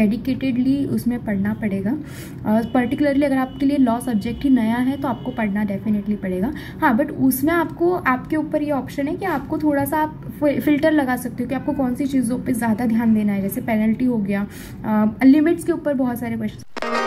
Dedicatedly उसमें पढ़ना पड़ेगा। पर्टिकुलरली अगर आपके लिए लॉ सब्जेक्ट ही नया है तो आपको पढ़ना डेफिनेटली पड़ेगा। हाँ, बट उसमें आपको आपके ऊपर ये ऑप्शन है कि आपको थोड़ा सा आप फिल्टर लगा सकते हो कि आपको कौन सी चीज़ों पे ज़्यादा ध्यान देना है, जैसे पेनल्टी हो गया, लिमिट्स के ऊपर बहुत सारे question.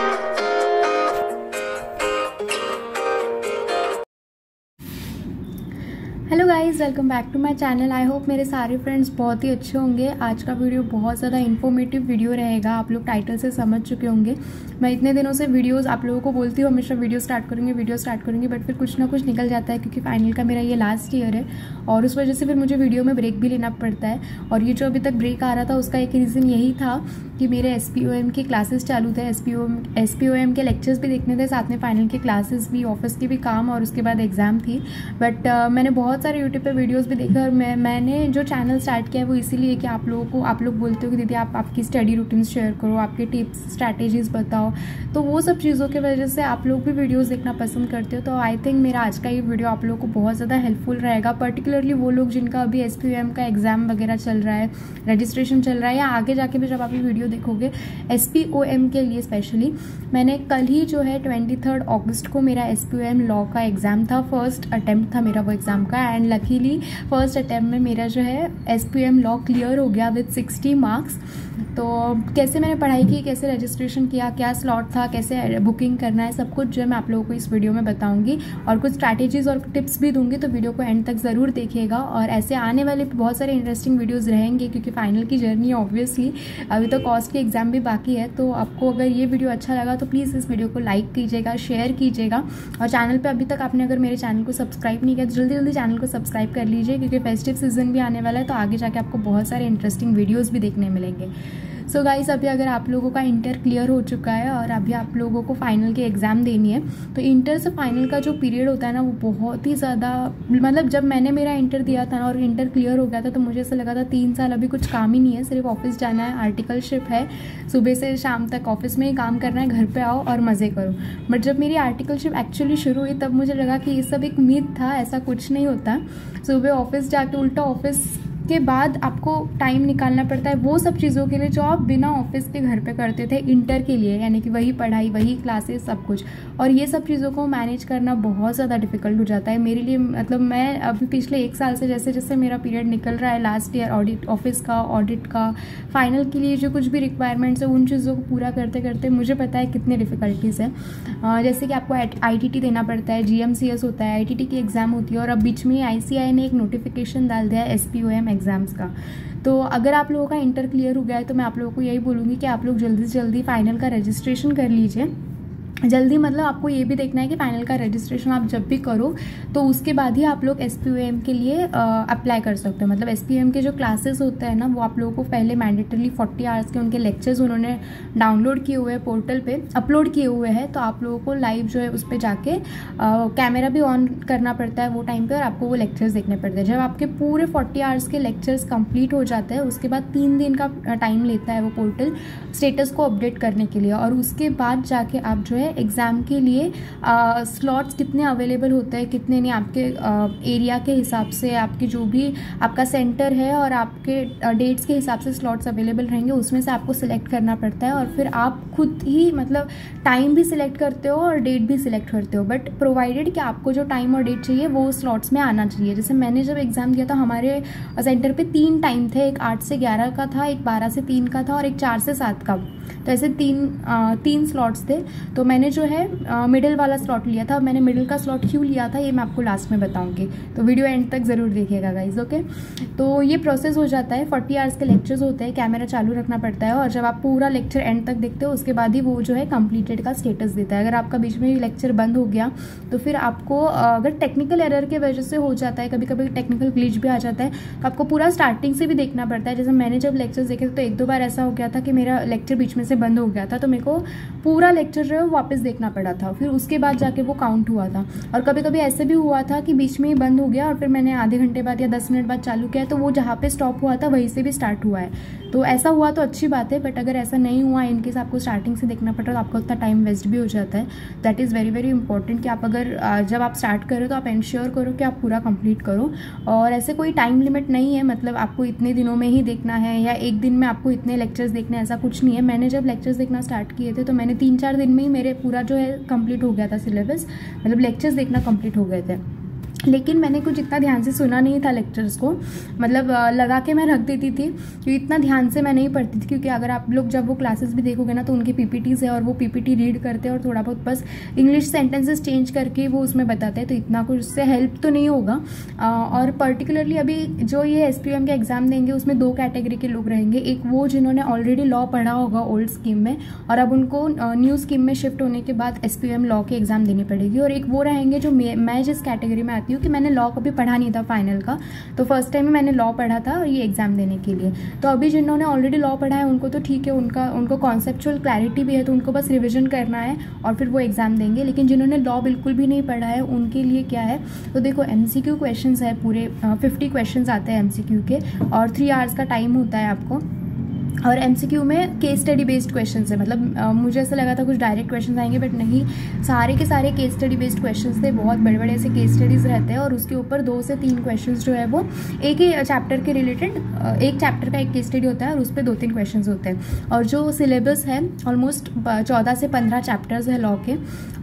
Hello guys, welcome back to my channel. I hope मेरे सारे फ्रेंड्स बहुत ही अच्छे होंगे। आज का वीडियो बहुत ज़्यादा इन्फॉर्मेटिव वीडियो रहेगा। आप लोग टाइटल से समझ चुके होंगे। मैं इतने दिनों से वीडियोस आप लोगों को बोलती हूँ हमेशा वीडियो स्टार्ट करूँगी, बट फिर कुछ ना कुछ निकल जाता है, क्योंकि फाइनल का मेरा ये लास्ट ईयर है और उस वजह से फिर मुझे वीडियो में ब्रेक भी लेना पड़ता है। और ये जो अभी तक ब्रेक आ रहा था उसका एक रीज़न यही था कि मेरे SPOM की क्लासेस चालू थे। SPOM के लेक्चर्स भी देखने थे, साथ में फाइनल के क्लासेस भी, ऑफिस के भी काम, और उसके बाद एग्ज़ाम थी। बट मैंने बहुत सारे यूट्यूब पे वीडियोस भी देखा और मैंने जो चैनल स्टार्ट किया है वो इसीलिए कि आप लोग बोलते हो कि दीदी आप आपकी स्टडी रूटीन शेयर करो, आपके टिप्स स्ट्रैटेजीज़ बताओ, तो वो सब चीज़ों की वजह से आप लोग भी वीडियोस देखना पसंद करते हो। तो आई थिंक मेरा आज का ये वीडियो आप लोगों को बहुत ज़्यादा हेल्पफुल रहेगा, पर्टिकुलरली वो लोग जिनका अभी SPOM का एग्ज़ाम वगैरह चल रहा है, रजिस्ट्रेशन चल रहा है, या आगे जाके भी जब आप ये वीडियो देखोगे SPOM के लिए स्पेशली। मैंने कल ही जो है 23 अगस्त को मेरा SPOM लॉ का एग्ज़ाम था, फर्स्ट अटैम्प्ट था मेरा वो एग्ज़ाम का, एंड लकीली फर्स्ट अटैम्प्ट में मेरा जो है SPOM लॉ क्लियर हो गया विद 60 मार्क्स। तो कैसे मैंने पढ़ाई की, कैसे रजिस्ट्रेशन किया, क्या स्लॉट था, कैसे बुकिंग करना है, सब कुछ जो है मैं आप लोगों को इस वीडियो में बताऊंगी और कुछ स्ट्रैटेजीज़ और टिप्स भी दूंगी। तो वीडियो को एंड तक ज़रूर देखिएगा। और ऐसे आने वाले बहुत सारे इंटरेस्टिंग वीडियोज़ रहेंगे, क्योंकि फाइनल की जर्नी है ऑब्वियसली, अभी तो कॉस्ट की एग्ज़ाम भी बाकी है। तो आपको अगर ये वीडियो अच्छा लगा तो प्लीज़ इस वीडियो को लाइक कीजिएगा, शेयर कीजिएगा, और चैनल पर अभी तक आपने अगर मेरे चैनल को सब्सक्राइब नहीं किया तो जल्दी जल्दी चैनल को सब्सक्राइब कर लीजिए, क्योंकि फेस्टिव सीजन भी आने वाला है, तो आगे जाके आपको बहुत सारे इंटरेस्टिंग वीडियोज़ भी देखने मिलेंगे। सो गाइस, अभी अगर आप लोगों का इंटर क्लियर हो चुका है और अभी आप लोगों को फाइनल की एग्ज़ाम देनी है, तो इंटर से फाइनल का जो पीरियड होता है ना, वो बहुत ही ज़्यादा, मतलब जब मैंने मेरा इंटर दिया था ना और इंटर क्लियर हो गया था तो मुझे ऐसा लगा था 3 साल अभी कुछ काम ही नहीं है, सिर्फ ऑफिस जाना है, आर्टिकलशिप है, सुबह से शाम तक ऑफिस में ही काम करना है, घर पर आओ और मज़े करो। बट जब मेरी आर्टिकलशिप एक्चुअली शुरू हुई तब मुझे लगा कि ये सब एक मिथ था, ऐसा कुछ नहीं होता। सुबह ऑफिस जाके उल्टा ऑफिस के बाद आपको टाइम निकालना पड़ता है वो सब चीज़ों के लिए जो आप बिना ऑफिस के घर पे करते थे इंटर के लिए, यानी कि वही पढ़ाई, वही क्लासेस, सब कुछ। और ये सब चीज़ों को मैनेज करना बहुत ज़्यादा डिफिकल्ट हो जाता है मेरे लिए। मतलब मैं अभी पिछले 1 साल से जैसे जैसे मेरा पीरियड निकल रहा है, लास्ट ईयर ऑडिट, ऑफिस का, ऑडिट का, फाइनल के लिए जो कुछ भी रिक्वायरमेंट्स है, उन चीज़ों को पूरा करते करते मुझे पता है कितने डिफ़िकल्टीज़ है। जैसे कि आपको ITT देना पड़ता है, GMCS होता है, ITT की एग्ज़ाम होती है, और अब बीच में ICAI ने एक नोटिफिकेशन डाल दिया है SPOM एग्ज़ाम्स का। तो अगर आप लोगों का इंटर क्लियर हो गया है तो मैं आप लोगों को यही बोलूँगी कि आप लोग जल्दी से जल्दी फाइनल का रजिस्ट्रेशन कर लीजिए। जल्दी मतलब आपको ये भी देखना है कि फाइनल का रजिस्ट्रेशन आप जब भी करो तो उसके बाद ही आप लोग SPOM के लिए अप्लाई कर सकते हो। मतलब SPOM के जो क्लासेस होते हैं ना, वो आप लोगों को पहले मैंडेटरली 40 आवर्स के उनके लेक्चर्स उन्होंने डाउनलोड किए हुए हैं, पोर्टल पे अपलोड किए हुए हैं। तो आप लोगों को लाइव जो है उस पर जाके कैमरा भी ऑन करना पड़ता है वो टाइम पर, और आपको वो लेक्चर्स देखने पड़ते हैं। जब आपके पूरे 40 आवर्स के लेक्चर्स कंप्लीट हो जाते हैं उसके बाद 3 दिन का टाइम लेता है वो पोर्टल स्टेटस को अपडेट करने के लिए, और उसके बाद जाके आप जो है एग्ज़ाम के लिए स्लॉट्स कितने अवेलेबल होते हैं, कितने नहीं, आपके एरिया के हिसाब से, आपके जो भी आपका सेंटर है और आपके डेट्स के हिसाब से स्लॉट्स अवेलेबल रहेंगे, उसमें से आपको सिलेक्ट करना पड़ता है। और फिर आप खुद ही मतलब टाइम भी सिलेक्ट करते हो और डेट भी सिलेक्ट करते हो, बट प्रोवाइडेड कि आपको जो टाइम और डेट चाहिए वो स्लॉट्स में आना चाहिए। जैसे मैंने जब एग्ज़ाम दिया था हमारे सेंटर पे 3 टाइम थे, एक 8 से 11 का था, एक 12 से 3 का था, और एक 4 से 7 का। तो ऐसे तीन स्लॉट्स थे। तो मैंने जो है मिडिल वाला स्लॉट लिया था। मैंने मिडिल का स्लॉट क्यों लिया था ये मैं आपको लास्ट में बताऊंगी, तो वीडियो एंड तक ज़रूर देखिएगा गाइज, ओके। तो ये प्रोसेस हो जाता है, 40 आवर्स के लेक्चर्स होते हैं, कैमरा चालू रखना पड़ता है, और जब आप पूरा लेक्चर एंड तक देखते हो उसके बाद ही वो जो है कंप्लीटेड का स्टेटस देता है। अगर आपका बीच में लेक्चर बंद हो गया तो फिर आपको, अगर टेक्निकल एरर के वजह से हो जाता है, कभी कभी टेक्निकल ग्लिच भी आ जाता है, तो आपको पूरा स्टार्टिंग से भी देखना पड़ता है। जैसे मैंने जब लेक्चर्स देखे तो 1-2 बार ऐसा हो गया था कि मेरा लेक्चर बीच में से बंद हो गया था, तो मेरे को पूरा लेक्चर जो है वापस देखना पड़ा था, फिर उसके बाद जाके वो काउंट हुआ था। और कभी कभी ऐसे भी हुआ था कि बीच में ही बंद हो गया और फिर मैंने आधे घंटे बाद या 10 मिनट बाद चालू किया, तो वो जहाँ पे स्टॉप हुआ था वहीं से भी स्टार्ट हुआ है। तो ऐसा हुआ तो अच्छी बात है, बट अगर ऐसा नहीं हुआ, इनकेस आपको स्टार्टिंग से देखना पड़ा तो आपका उतना टाइम वेस्ट भी हो जाता है। That is very very important कि आप अगर जब आप स्टार्ट करो तो आप इंश्योर करो कि आप पूरा कंप्लीट करो। और ऐसे कोई टाइम लिमिट नहीं है, मतलब आपको इतने दिनों में ही देखना है या एक दिन में आपको इतने लेक्चर्स देखने हैं, ऐसा कुछ नहीं है। मैंने मैंने जब लेक्चर्स देखना स्टार्ट किए थे तो मैंने 3-4 दिन में ही मेरे पूरा जो है कंप्लीट हो गया था सिलेबस, मतलब लेक्चर्स देखना कंप्लीट हो गए थे। लेकिन मैंने कुछ इतना ध्यान से सुना नहीं था लेक्चर्स को, मतलब लगा के मैं रख देती थी, क्योंकि इतना ध्यान से मैं नहीं पढ़ती थी। क्योंकि अगर आप लोग जब वो क्लासेस भी देखोगे ना तो उनके पीपीटीज़ है और वो पीपीटी रीड करते हैं और थोड़ा बहुत बस इंग्लिश सेंटेंसेस चेंज करके वो उसमें बताते हैं, तो इतना कुछ उससे हेल्प तो नहीं होगा। और पर्टिकुलरली अभी जो ये SPUM के एग्ज़ाम देंगे उसमें 2 कैटेगरी के लोग रहेंगे। एक वो जिन्होंने ऑलरेडी लॉ पढ़ा होगा ओल्ड स्कीम में और अब उनको न्यू स्कीम में शिफ्ट होने के बाद SPUM लॉ की एग्ज़ाम देनी पड़ेगी, और एक वो रहेंगे जो मैं जिस कैटेगरी में आती हूँ कि मैंने लॉ कभी पढ़ा नहीं था फाइनल का, तो फर्स्ट टाइम मैंने लॉ पढ़ा था ये एग्ज़ाम देने के लिए। तो अभी जिन्होंने ऑलरेडी लॉ पढ़ा है उनको तो ठीक है, उनको कॉन्सेप्चुअल क्लैरिटी भी है, तो उनको बस रिविजन करना है और फिर वो एग्ज़ाम देंगे। लेकिन जिन्होंने लॉ बिल्कुल भी नहीं पढ़ा है उनके लिए क्या है, तो देखो MCQ क्वेश्चंस है पूरे 50 क्वेश्चंस आते हैं MCQ के, और 3 आवर्स का टाइम होता है आपको। और MCQ में केस स्टडी बेस्ड क्वेश्चन है, मतलब मुझे ऐसा लगा था कुछ डायरेक्ट क्वेश्चन आएंगे, बट नहीं, सारे के सारे केस स्टडी बेस्ड क्वेश्चन थे। बहुत बड़े बड़े ऐसे केस स्टडीज़ रहते हैं और उसके ऊपर 2 से 3 क्वेश्चन जो है वो एक ही चैप्टर के रिलेटेड, एक चैप्टर का एक केस स्टडी होता है और उस पर 2-3 क्वेश्चन होते हैं। और जो सिलेबस है ऑलमोस्ट 14 से 15 चैप्टर्स है लॉ के।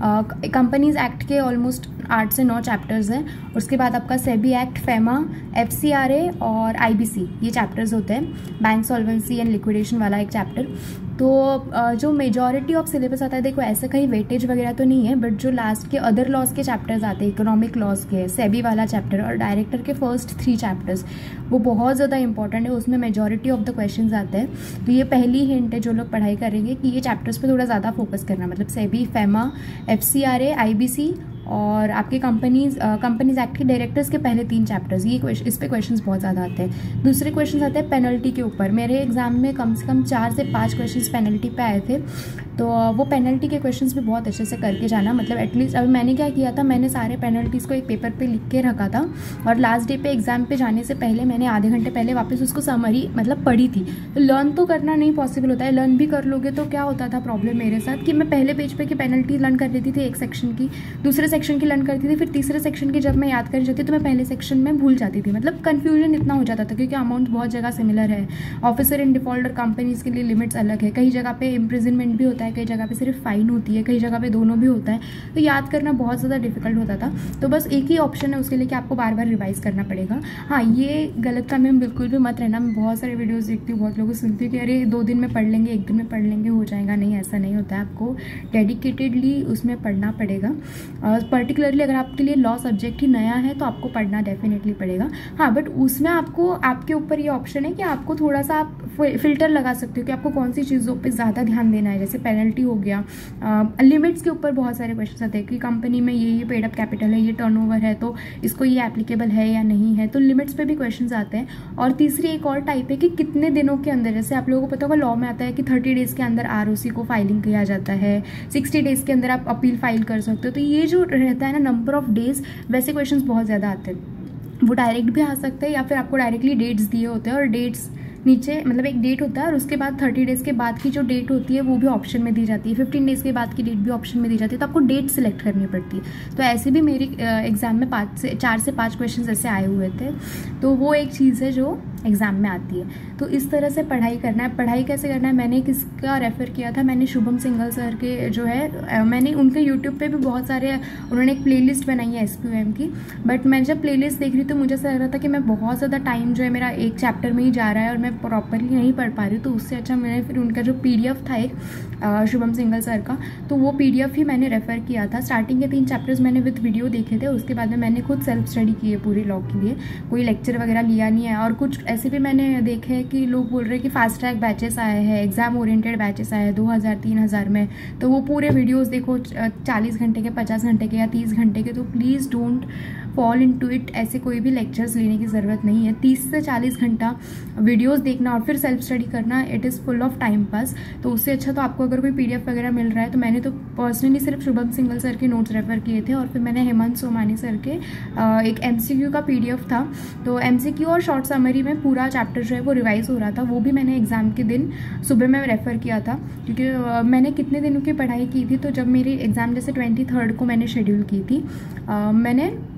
कंपनीज एक्ट के ऑलमोस्ट 8 से 9 चैप्टर्स हैं। उसके बाद आपका सेबी एक्ट, फेमा, FCRA और IBC ये चैप्टर्स होते हैं। बैंक सॉल्वेंसी एंड लिक्विडेशन वाला एक चैप्टर। तो जो मेजॉरिटी ऑफ सिलेबस आता है, देखो ऐसा कहीं वेटेज वगैरह तो नहीं है, बट जो लास्ट के अदर लॉज के चैप्टर्स आते हैं, इकोनॉमिक लॉज के, सेबी वाला चैप्टर और डायरेक्टर के फर्स्ट 3 चैप्टर्स, वो बहुत ज़्यादा इंपॉर्टेंट है, उसमें मेजॉरिटी ऑफ द क्वेश्चंस आते हैं। तो ये पहली हिंट है जो लोग पढ़ाई करेंगे कि ये चैप्टर्स पे थोड़ा ज़्यादा फोकस करना, मतलब सेबी, फेमा, FCRA, IBC और आपके कंपनीज एक्ट के डायरेक्टर्स के पहले 3 चैप्टर्स, ये इस पे क्वेश्चंस बहुत ज़्यादा आते हैं। दूसरे क्वेश्चंस आते हैं पेनल्टी के ऊपर। मेरे एग्जाम में कम से कम 4 से 5 क्वेश्चंस पेनल्टी पे आए थे, तो वो पेनल्टी के क्वेश्चंस भी बहुत अच्छे से करके जाना। मतलब एटलीस्ट अब मैंने क्या किया था, मैंने सारे पेनल्टीज़ को एक पेपर पे लिख के रखा था और लास्ट डे पे एग्जाम पे जाने से पहले मैंने आधे घंटे पहले वापस उसको समरी मतलब पढ़ी थी। तो लर्न तो करना नहीं पॉसिबल होता है, लर्न भी कर लोगे तो क्या होता था प्रॉब्लम मेरे साथ कि मैं पहले पेज पे की पेनल्टी लर्न कर लेती थी, एक सेक्शन की, दूसरे सेक्शन की लर्न करती थी, फिर तीसरे सेक्शन की जब मैं याद करनी जाती तो मैं पहले सेक्शन में भूल जाती थी। मतलब कन्फ्यूजन इतना हो जाता था क्योंकि अमाउंट बहुत जगह सिमिलर है। ऑफिसर इन डिफॉल्टर कंपनीज के लिए लिमिट्स अलग है, कई जगह पे इम्प्रिजनमेंट भी होता है, कई जगह पे सिर्फ फाइन होती है, कई जगह पे दोनों भी होता है। तो याद करना बहुत ज़्यादा डिफिकल्ट होता था। तो बस एक ही ऑप्शन है उसके लिए कि आपको बार बार रिवाइज करना पड़ेगा। हाँ, ये गलत काम में बिल्कुल भी मत रहना। मैं बहुत सारे वीडियोज़ देखती हूँ, बहुत लोगों को सुनती हूँ कि अरे 2 दिन में पढ़ लेंगे, 1 दिन में पढ़ लेंगे, हो जाएगा। नहीं, ऐसा नहीं होता है, आपको डेडिकेटेडली उसमें पढ़ना पड़ेगा। पर्टिकुलरली अगर आपके लिए लॉ सब्जेक्ट ही नया है तो आपको पढ़ना डेफिनेटली पड़ेगा। हाँ, बट उसमें आपको आपके ऊपर ये ऑप्शन है कि आपको थोड़ा सा आप फिल्टर लगा सकते हो कि आपको कौन सी चीज़ों पे ज़्यादा ध्यान देना है। जैसे पेनल्टी हो गया, लिमिट्स के ऊपर बहुत सारे क्वेश्चन आते हैं कि कंपनी में ये पेड अप कैपिटल है, ये टर्नओवर है, तो इसको ये एप्लीकेबल है या नहीं है, तो लिमिट्स पे भी क्वेश्चंस आते हैं। और तीसरी एक और टाइप है कि कितने दिनों के अंदर, जैसे आप लोगों को पता होगा लॉ में आता है कि 30 डेज़ के अंदर ROC को फाइलिंग किया जाता है, 60 डेज़ के अंदर आप अपील फाइल कर सकते हो। तो ये जो रहता है ना नंबर ऑफ डेज, वैसे क्वेश्चंस बहुत ज़्यादा आते हैं। वो डायरेक्ट भी आ सकते हैं या फिर आपको डायरेक्टली डेट्स दिए होते हैं और डेट्स नीचे मतलब एक डेट होता है और उसके बाद 30 डेज़ के बाद की जो डेट होती है वो भी ऑप्शन में दी जाती है, 15 डेज़ के बाद की डेट भी ऑप्शन में दी जाती है। तो आपको डेट सिलेक्ट करनी पड़ती है। तो ऐसे भी मेरी एग्ज़ाम में 4 से 5 क्वेश्चन ऐसे आए हुए थे। तो वो एक चीज़ है जो एग्ज़ाम में आती है। तो इस तरह से पढ़ाई करना है। पढ़ाई कैसे करना है, मैंने किसका रेफ़र किया था, मैंने शुभम सिंघल सर के जो है, मैंने उनके यूट्यूब पे भी बहुत सारे, उन्होंने एक प्लेलिस्ट बनाई है SPUM की। बट मैं जब प्लेलिस्ट देख रही तो मुझे ऐसा लग रहा था कि मैं बहुत ज़्यादा टाइम जो है मेरा एक चैप्टर में ही जा रहा है और मैं प्रॉपरली नहीं पढ़ पा रही हूँ। तो उससे अच्छा मैंने फिर उनका जो PDF था एक शुभम सिंघल सर का, तो वो PDF ही मैंने रेफ़र किया था। स्टार्टिंग के 3 चैप्टर्स मैंने विद वीडियो देखे थे, उसके बाद में मैंने खुद सेल्फ स्टडी की है पूरी लॉ के लिए, कोई लेक्चर वगैरह लिया नहीं है। और कुछ ऐसे भी मैंने देखे हैं कि लोग बोल रहे हैं कि फास्ट ट्रैक बैचेस आए हैं, एग्जाम ओरिएंटेड बैचेस आए हैं 2000-3000 में, तो वो पूरे वीडियोस देखो 40 घंटे के, 50 घंटे के या 30 घंटे के। तो please don't fall into it. ऐसे कोई भी लेक्चर्स लेने की ज़रूरत नहीं है। 30 से 40 घंटा वीडियोस देखना और फिर सेल्फ स्टडी करना, it is full of time pass. तो उससे अच्छा तो आपको अगर कोई PDF वगैरह मिल रहा है, तो मैंने तो पर्सनली सिर्फ शुभम सिंघल सर के नोट्स रेफ़र किए थे और फिर मैंने हेमंत सोमानी सर के एक MCQ का PDF था, तो MCQ और शॉर्ट समरी में पूरा चैप्टर जो है वो रिवाइज हो रहा था। वो भी मैंने एग्ज़ाम के दिन सुबह में रेफ़र किया था, क्योंकि मैंने कितने दिनों की पढ़ाई की थी। तो जब मेरी एग्ज़ाम जैसे 23rd को मैंने शेड्यूल की थी, मैंने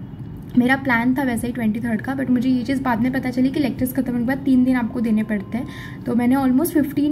मेरा प्लान था वैसे ही 23 का, बट मुझे ये चीज़ बाद में पता चली कि लेक्चर्स खत्म होने के बाद 3 दिन आपको देने पड़ते हैं। तो मैंने ऑलमोस्ट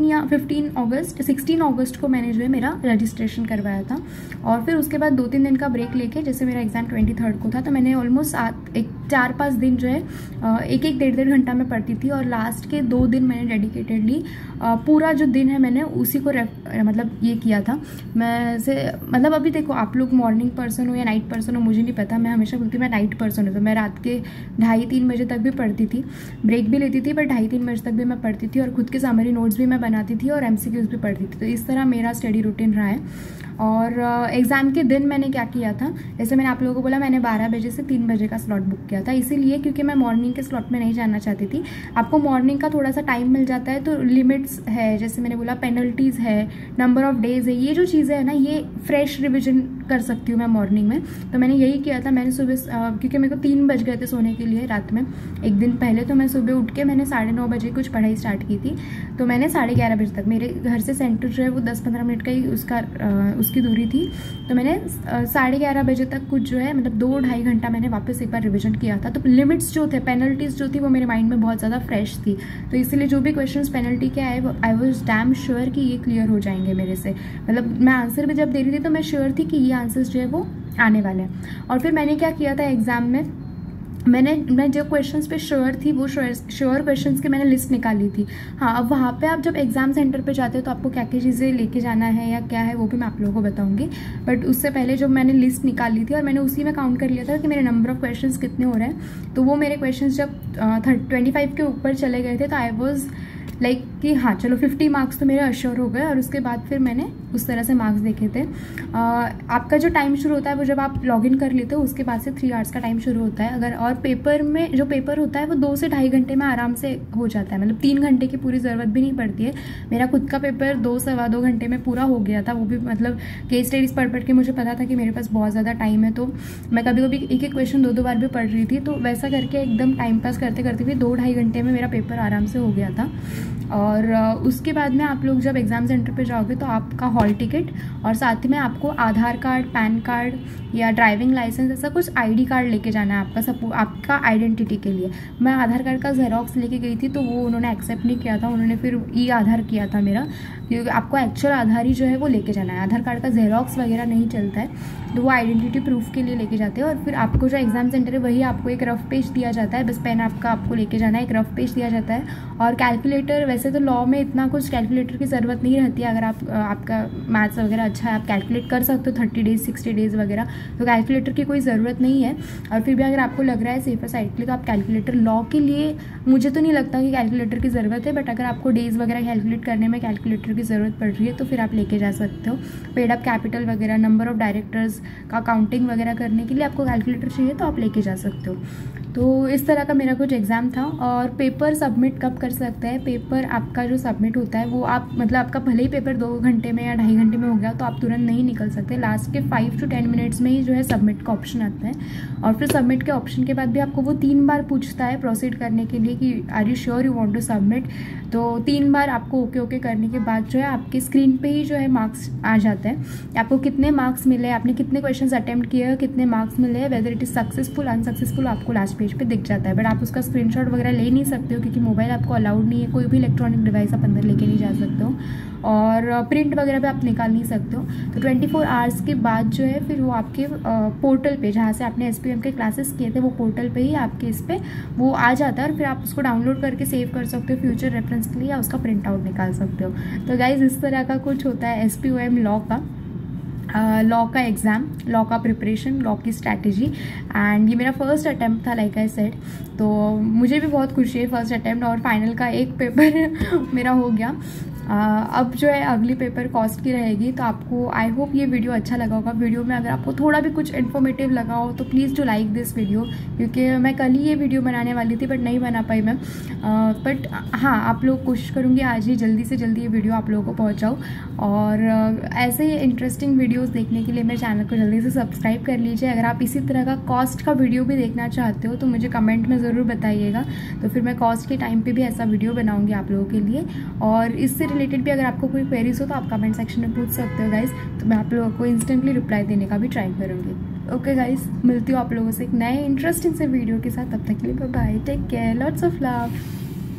16 अगस्त को मैंने जो है मेरा रजिस्ट्रेशन करवाया था, और फिर उसके बाद 2-3 दिन का ब्रेक लेके, जैसे मेरा एग्ज़ाम 23 को था, तो मैंने ऑलमोस्ट 4-5 दिन जो है 1-1 1.5 घंटा में पढ़ती थी, और लास्ट के 2 दिन मैंने डेडिकेटेडली पूरा जो दिन है मैंने उसी को मतलब ये किया था। मैं से मतलब अभी देखो, आप लोग मॉर्निंग पर्सन हो या नाइट पर्सन हो मुझे नहीं पता, मैं हमेशा बोलती मैं नाइट पर्सन हूँ, तो मैं रात के 2:30-3 बजे तक भी पढ़ती थी, ब्रेक भी लेती थी, पर 2:30-3 बजे तक भी मैं पढ़ती थी, और खुद के समरी नोट्स भी मैं बनाती थी और MCQs भी पढ़ती थी। तो इस तरह मेरा स्टडी रूटीन रहा है। और एग्ज़ाम के दिन मैंने क्या किया था, जैसे मैंने आप लोगों को बोला, मैंने 12 बजे से 3 बजे का स्लॉट बुक किया था, इसीलिए क्योंकि मैं मॉर्निंग के स्लॉट में नहीं जाना चाहती थी। आपको मॉर्निंग का थोड़ा सा टाइम मिल जाता है तो लिमिट्स है, जैसे मैंने बोला पेनल्टीज़ है, नंबर ऑफ डेज है, ये जो चीज़ें है ना, ये फ्रेश रिविजन कर सकती हूँ मैं मॉर्निंग में। तो मैंने यही किया था। मैंने सुबह क्योंकि मेरे को 3 बज गए थे सोने के लिए रात में एक दिन पहले, तो मैं सुबह उठ के मैंने 9:30 बजे कुछ पढ़ाई स्टार्ट की थी। तो मैंने 11:30 बजे तक, मेरे घर से सेंटर जो है वो 10-15 मिनट का ही उसकी दूरी थी, तो मैंने 11:30 बजे तक कुछ जो है मतलब 2-2.5 घंटा मैंने वापस एक बार रिविजन किया था। तो लिमिट्स जो थे, पेनल्टीज जो थी, वो मेरे माइंड में बहुत ज़्यादा फ्रेश थी, तो इसलिए जो भी क्वेश्चंस पेनल्टी के आए आई वाज डैम श्योर कि ये क्लियर हो जाएंगे मेरे से। मतलब मैं आंसर भी जब दे रही थी तो मैं श्योर थी कि ये आंसर्स जो है वो आने वाले हैं। और फिर मैंने क्या किया था एग्ज़ाम में, मैं जो क्वेश्चंस पे श्योर थी वो श्योर क्वेश्चंस की मैंने लिस्ट निकाली थी। हाँ, अब वहाँ पे आप जब एग्ज़ाम सेंटर पे जाते हो तो आपको क्या क्या चीज़ें लेके जाना है या क्या है वो भी मैं आप लोगों को बताऊंगी, बट उससे पहले जब मैंने लिस्ट निकाली थी और मैंने उसी में काउंट कर लिया था कि मेरे नंबर ऑफ़ क्वेश्चंस कितने हो रहे हैं, तो वो मेरे क्वेश्चंस जब 25 के ऊपर चले गए थे तो आई वॉज लाइक कि हाँ चलो 50 मार्क्स तो मेरे अश्योर हो गए। और उसके बाद फिर मैंने उस तरह से मार्क्स देखे थे। आपका जो टाइम शुरू होता है वो जब आप लॉगिन कर लेते हो उसके बाद से 3 आवर्स का टाइम शुरू होता है। अगर और पेपर में जो पेपर होता है वो 2 से 2.5 घंटे में आराम से हो जाता है, मतलब 3 घंटे की पूरी ज़रूरत भी नहीं पड़ती है। मेरा खुद का पेपर 2-2.25 घंटे में पूरा हो गया था, वो भी मतलब केस स्टडीज़ पढ़ के मुझे पता था कि मेरे पास बहुत ज़्यादा टाइम है, तो मैं कभी कभी एक क्वेश्चन 2-2 बार भी पढ़ रही थी। तो वैसा करके एकदम टाइम पास करते करते भी 2-2.5 घंटे में मेरा पेपर आराम से हो गया था। और उसके बाद में आप लोग जब एग्ज़ाम सेंटर पे जाओगे तो आपका हॉल टिकट और साथ में आपको आधार कार्ड, पैन कार्ड या ड्राइविंग लाइसेंस ऐसा कुछ आईडी कार्ड लेके जाना है आपका आइडेंटिटी के लिए। मैं आधार कार्ड का जेरोक्स लेके गई थी तो वो उन्होंने एक्सेप्ट नहीं किया था, उन्होंने फिर आधार किया था मेरा, क्योंकि आपको एक्चुअल आधार ही जो है वो लेके जाना है, आधार कार्ड का जेरोक्स वगैरह नहीं चलता है, तो वो आइडेंटिटी प्रूफ के लिए लेके जाते हैं। और फिर आपको जो एग्ज़ाम सेंटर है वही आपको एक रफ पेज दिया जाता है, बस पेन आपको लेके जाना है, एक रफ पेज दिया जाता है। और कैलकुलेटर, वैसे तो लॉ में इतना कुछ कैलकुलेटर की ज़रूरत नहीं रहती है, अगर आपका मैथ्स वगैरह अच्छा है आप कैलकुलेट कर सकते हो 30 डेज 60 डेज़ वगैरह, तो कैलकुलेटर की कोई ज़रूरत नहीं है। और फिर भी अगर आपको लग रहा है सेफर साइड के लिए तो आप कैलकुलेटर, लॉ के लिए मुझे तो नहीं लगता कि कैलकुलेटर की ज़रूरत है, बट अगर आपको डेज़ वगैरह कैलकुलेट करने में कैलकुलेटर की ज़रूरत पड़ रही है तो फिर आप लेके जा सकते हो। पेड अप कैपिटल वगैरह, नंबर ऑफ़ डायरेक्टर्स का काउंटिंग वगैरह करने के लिए आपको कैलकुलेटर चाहिए तो आप लेके जा सकते हो। तो इस तरह का मेरा कुछ एग्ज़ाम था। और पेपर सबमिट कब कर सकते हैं, पेपर आपका जो सबमिट होता है वो आप मतलब आपका भले ही पेपर 2 घंटे में या 2.5 घंटे में हो गया तो आप तुरंत नहीं निकल सकते, लास्ट के 5 to 10 मिनट्स में ही जो है सबमिट का ऑप्शन आता है। और फिर सबमिट के ऑप्शन के बाद भी आपको वो 3 बार पूछता है प्रोसीड करने के लिए कि are you sure you want to submit, तो 3 बार आपको ओके करने के बाद जो है आपके स्क्रीन पे ही जो है मार्क्स आ जाता है, आपको कितने मार्क्स मिले, आपने कितने क्वेश्चन अटेम्प्ट किए, कितने मार्क्स मिले, whether it is successful unsuccessful आपको लास्ट पेज पे दिख जाता है। बट आप उसका स्क्रीनशॉट वगैरह ले नहीं सकते हो क्योंकि मोबाइल आपको अलाउड नहीं है, कोई भी इलेक्ट्रॉनिक डिवाइस आप अंदर लेके नहीं जा सकते हो, और प्रिंट वगैरह भी आप निकाल नहीं सकते हो। तो 24 आवर्स के बाद जो है फिर वो आपके पोर्टल पे, जहाँ से आपने SPM के क्लासेस किए थे वो पोर्टल पे ही आपके इस पे वो आ जाता है, और फिर आप उसको डाउनलोड करके सेव कर सकते हो फ्यूचर रेफरेंस के लिए, या उसका प्रिंट आउट निकाल सकते हो। तो गाइज इस तरह का कुछ होता है SPOM लॉ का एग्ज़ाम, लॉ का प्रिपरेशन, लॉ की स्ट्रैटेजी। एंड ये मेरा फर्स्ट अटैम्प्ट था लाइक आई सेड, तो मुझे भी बहुत खुशी है फर्स्ट अटैम्प्ट, और फाइनल का एक पेपर मेरा हो गया। अब जो है अगली पेपर कॉस्ट की रहेगी। तो आपको आई होप ये वीडियो अच्छा लगा होगा। वीडियो में अगर आपको थोड़ा भी कुछ इन्फॉर्मेटिव लगा हो तो please do like this video, क्योंकि मैं कल ही ये वीडियो बनाने वाली थी बट नहीं बना पाई मैं, बट हाँ आप लोग कोशिश करूँगी आज ही जल्दी से जल्दी ये वीडियो आप लोगों को पहुँचाऊँ। और ऐसे ही इंटरेस्टिंग वीडियोज़ देखने के लिए मेरे चैनल को जल्दी से सब्सक्राइब कर लीजिए। अगर आप इसी तरह का कॉस्ट का वीडियो भी देखना चाहते हो तो मुझे कमेंट में ज़रूर बताइएगा, तो फिर मैं कॉस्ट के टाइम पे भी ऐसा वीडियो बनाऊंगी आप लोगों के लिए। और इससे रिलेटेड भी अगर आपको कोई क्वेरीज हो तो आप कमेंट सेक्शन में पूछ सकते हो गाइज, तो मैं आप लोगों को इंस्टेंटली रिप्लाई देने का भी ट्राई करूँगी। ओके गाइस, मिलती हूँ आप लोगों से एक नए इंटरेस्टिंग से वीडियो के साथ। तब तक के लिए bye bye, take care, lots of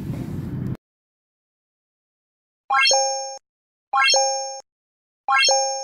love.